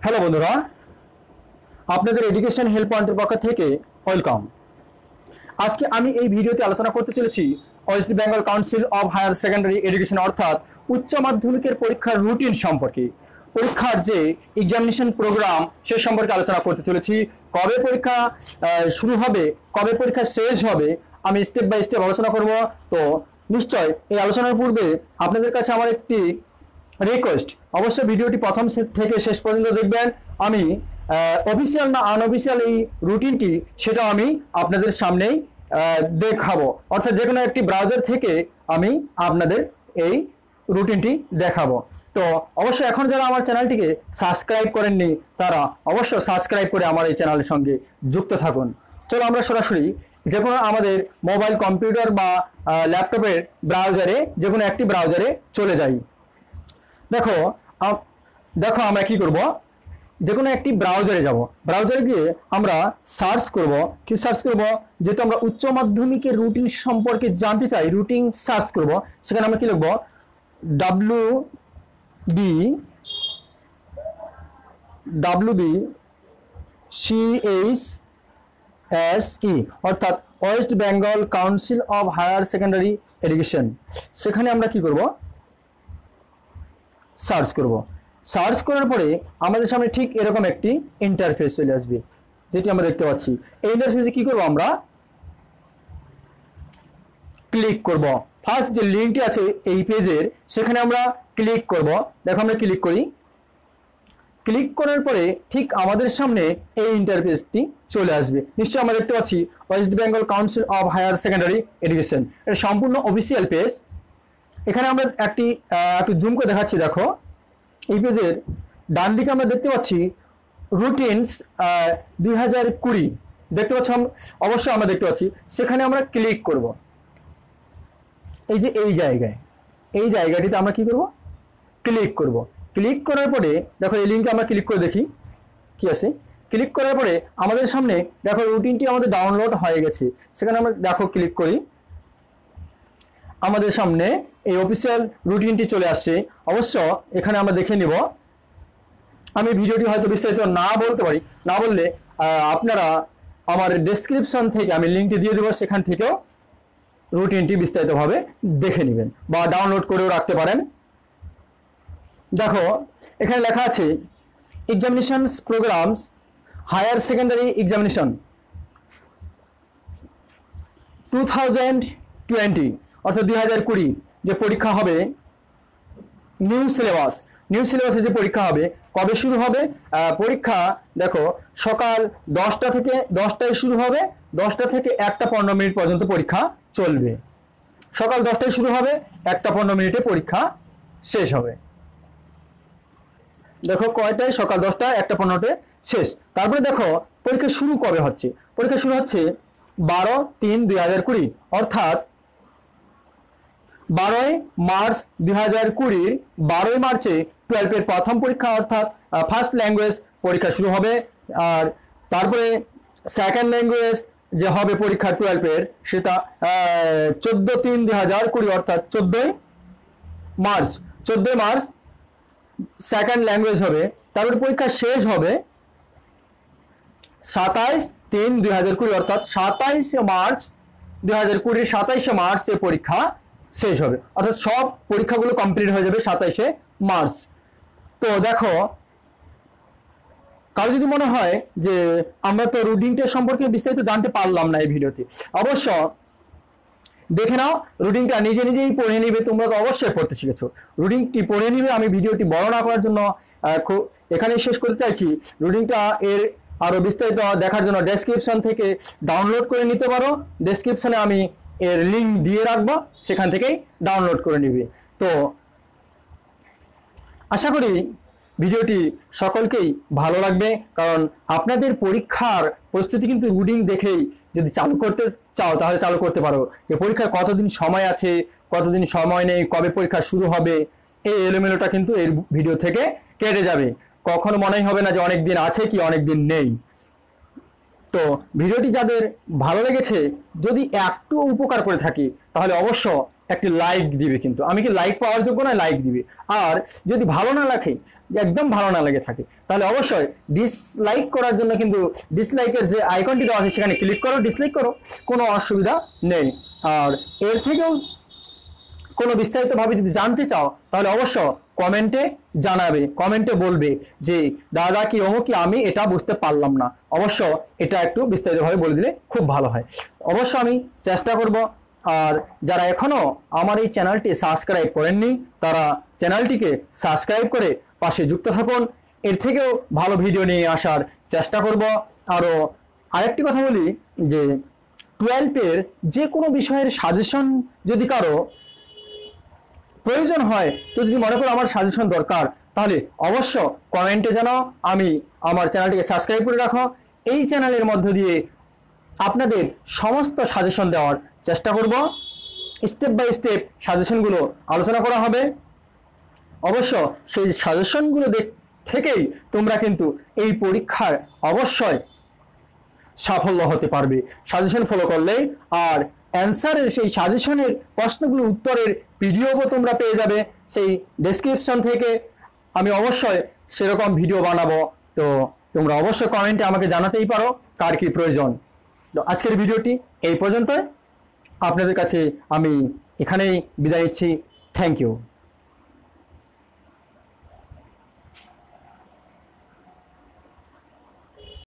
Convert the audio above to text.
Hello বন্ধুরা, আপনাদের education help পয়েন্টের পক্ষ থেকে ওয়েলকাম। আজকে আমি এই ভিডিওতে আলোচনা করতে চলেছি West Bengal Council of Higher Secondary Education অর্থাৎ উচ্চ মাধ্যমিকের পরীক্ষার রুটিন সম্পর্কে। পরীক্ষার যে এক্সামিনেশন প্রোগ্রাম সে সম্পর্কে আলোচনা করতে চলেছি। কবে পরীক্ষা শুরু হবে, কবে পরীক্ষা শেষ হবে, আমি স্টেপ বাই স্টেপ আলোচনা করব। তো নিশ্চয় এই আলোচনার পূর্বে আপনাদের কাছে আমার একটি রিকোয়েস্ট, অবশ্যই ভিডিওটি প্রথম থেকে শেষ পর্যন্ত দেখবেন। আমি অফিসিয়াল না আনঅফিসিয়াল এই রুটিনটি সেটা আমি আপনাদের সামনেই দেখাবো, অর্থাৎ যে কোনো একটি ব্রাউজার থেকে আমি আপনাদের এই রুটিনটি দেখাবো। তো অবশ্যই এখন যারা আমার চ্যানেলটিকে সাবস্ক্রাইব করেননি তারা অবশ্যই সাবস্ক্রাইব করে আমার এই চ্যানেলের সঙ্গে যুক্ত থাকুন। চলো আমরা সরাসরি যে কোনো আমাদের মোবাইল, কম্পিউটার বা ল্যাপটপের ব্রাউজারে, যে কোনো একটি ব্রাউজারে চলে যাই। দেখো আমরা কি করব, যে কোনো একটি ব্রাউজারে যাব। ব্রাউজারে গিয়ে আমরা সার্চ করব। কি সার্চ করব? যেহেতু আমরা উচ্চ মাধ্যমিকের রুটিন সম্পর্কে জানতে চাই, রুটিন সার্চ করব। সেখানে আমরা কি লিখব? WBCHSE অর্থাৎ West Bengal Council of Higher Secondary Education. সেখানে আমরা কি করব? সার্চ করব। সার্চ করার পরে আমাদের সামনে ঠিক এরকম একটি ইন্টারফেস চলে আসবে, যেটি আমরা দেখতে পাচ্ছি। এই ইন্টারফেসে কি করব? আমরা ক্লিক করব। ফার্স্ট যে লিঙ্কটি আছে এই পেজের, সেখানে আমরা ক্লিক করব। দেখো আমরা ক্লিক করি। ক্লিক করার পরে ঠিক আমাদের সামনে এই ইন্টারফেসটি চলে আসবে। নিশ্চয়ই আমরা দেখতে পাচ্ছি West Bengal Council of Higher Secondary Education, এটা সম্পূর্ণ অফিসিয়াল পেজ। এখানে আমরা একটু জুম করে দেখাচ্ছি। দেখো এই পেজের ডান দিকে আমরা দেখতে পাচ্ছি রুটিনস 2020 দেখতে পাচ্ছি, অবশ্যই আমরা দেখতে পাচ্ছি। সেখানে আমরা ক্লিক করব। এই যে এই জায়গাটিতে আমরা কি করব? ক্লিক করব। ক্লিক করার পরে দেখো এই লিঙ্কে আমরা ক্লিক করে দেখি কি আছে। ক্লিক করার পরে আমাদের সামনে দেখো রুটিনটি আমাদের ডাউনলোড হয়ে গেছে। সেখানে আমরা দেখো ক্লিক করি, আমাদের সামনে এই অফিসিয়াল রুটিনটি চলে আসছে। অবশ্য এখানে আমরা দেখে নিব। আমি ভিডিওটি হয়তো বিস্তারিত না বলতে পারি, না বললে আপনারা আমার ডেসক্রিপশন থেকে আমি লিঙ্কটি দিয়ে দেবো, সেখান থেকেও রুটিনটি বিস্তারিতভাবে দেখে নেবেন বা ডাউনলোড করেও রাখতে পারেন। দেখো এখানে লেখা আছে examinations programmes higher secondary examination 2020 অর্থাৎ 2020 যে পরীক্ষা হবে, নিউ সিলেবাসে যে পরীক্ষা হবে। কবে শুরু হবে পরীক্ষা? দেখো সকাল 10টায় শুরু হবে, 10টা থেকে 1টা 15 মিনিট পর্যন্ত পরীক্ষা চলবে। সকাল 10টায় শুরু হবে, 1টা 15 মিনিটে পরীক্ষা শেষ হবে। দেখো কয়টায়? সকাল 10টা, 1টা 15তে শেষ। তারপরে দেখো পরীক্ষা শুরু কবে হচ্ছে। পরীক্ষা শুরু হচ্ছে 12/3/2020 অর্থাৎ 12ই মার্চ 2020। 12ই মার্চে 12-এর প্রথম পরীক্ষা অর্থাৎ ফার্স্ট ল্যাঙ্গুয়েজ পরীক্ষা শুরু হবে। আর তারপরে সেকেন্ড ল্যাঙ্গুয়েজ যে হবে পরীক্ষা 12-এর, সেটা 14/3/2020 অর্থাৎ 14ই মার্চ সেকেন্ড ল্যাঙ্গুয়েজ হবে। তারপরে পরীক্ষা শেষ হবে 27/3/2020 অর্থাৎ 27শে মার্চ 2020, 27শে মার্চে পরীক্ষা শেষ হবে। অর্থাৎ সব পরীক্ষাগুলো কমপ্লিট হয়ে যাবে 27শে মার্চ। তো দেখো কারো যদি মনে হয় যে আমরা তো রুটিনটা সম্পর্কে বিস্তারিত জানতে পারলাম না এই ভিডিওতে, অবশ্য দেখে নাও। রুটিনটা নিজেই পড়ে নিবে। তোমরা তো অবশ্যই পড়তে শিখেছো, রুটিনটি পড়ে নিবে। আমি ভিডিওটি বড় না করার জন্য এখানেই শেষ করতে চাইছি। রুটিনটা এর আরও বিস্তারিত দেখার জন্য ডেসক্রিপশন থেকে ডাউনলোড করে নিতে পারো। ডেসক্রিপশনে আমি এর লিঙ্ক দিয়ে রাখবো, সেখান থেকেই ডাউনলোড করে নিবে। তো আশা করি ভিডিওটি সকলকেই ভালো লাগবে, কারণ আপনাদের পরীক্ষার প্রস্তুতি কিন্তু রুটিন দেখেই যদি চালু করতে চাও তাহলে চালু করতে পারো। যে পরীক্ষার কতদিন সময় আছে, কতদিন সময় নেই, কবে পরীক্ষা শুরু হবে, এই এলোমেলোটা কিন্তু এই ভিডিও থেকে কেটে যাবে। কখনো মনেই হবে না যে অনেক দিন আছে কি অনেক দিন নেই। তো ভিডিওটি যাদের ভালো লেগেছে, যদি একটু উপকার করে থাকি, তাহলে অবশ্য একটি লাইক দিবে, কিন্তু আমি কি লাইক পাওয়ার যোগ্য না, লাইক দিবে। আর যদি ভালো না লাগে, একদম ভালো না লেগে থাকে, তাহলে অবশ্যই ডিসলাইক করার জন্য কিন্তু ডিসলাইকের যে আইকনটি দেওয়া আছে সেখানে ক্লিক করো, ডিসলাইক করো, কোনো অসুবিধা নেই। আর এর থেকেও কোনো বিস্তারিতভাবে যদি জানতে চাও তাহলে অবশ্য কমেন্টে জানাবে, কমেন্টে বলবে যে দাদা কি অমুক কি আমি এটা বুঝতে পারলাম না, অবশ্য এটা একটু বিস্তারিতভাবে বলে দিলে খুব ভালো হয়। অবশ্য আমি চেষ্টা করব। আর যারা এখনও আমার এই চ্যানেলটি সাবস্ক্রাইব করেননি তারা চ্যানেলটিকে সাবস্ক্রাইব করে পাশে যুক্ত থাকুন, এর থেকেও ভালো ভিডিও নিয়ে আসার চেষ্টা করব। আরও আরেকটি কথা বলি যে 12-এর যে কোনো বিষয়ের সাজেশন যদি কারো প্রয়োজন হয়, তো যদি মনে করো আমার সাজেশন দরকার, তাহলে অবশ্য কমেন্টে জানাও, আমি আমার চ্যানেলটিকে সাবস্ক্রাইব করে রাখো। এই চ্যানেলের মধ্য দিয়ে আপনাদের সমস্ত সাজেশন দেওয়ার চেষ্টা করব, স্টেপ বাই স্টেপ সাজেশনগুলো আলোচনা করা হবে। অবশ্য সেই সাজেশনগুলো থেকেই তোমরা কিন্তু এই পরীক্ষার অবশ্যই সাফল্য হতে পারবে সাজেশন ফলো করলে। আর অ্যান্সারের সেই সাজেশনের প্রশ্নগুলো উত্তরের পিডিএফও তোমরা পেয়ে যাবে সেই ডেসক্রিপশন থেকে। আমি অবশ্যই সেরকম ভিডিও বানাবো, তো তোমরা অবশ্যই কমেন্টে আমাকে জানাতেই পারো কার কী প্রয়োজন। তো আজকের ভিডিওটি এই পর্যন্ত, আপনাদের কাছে আমি এখানেই বিদায় নিচ্ছি। Thank you.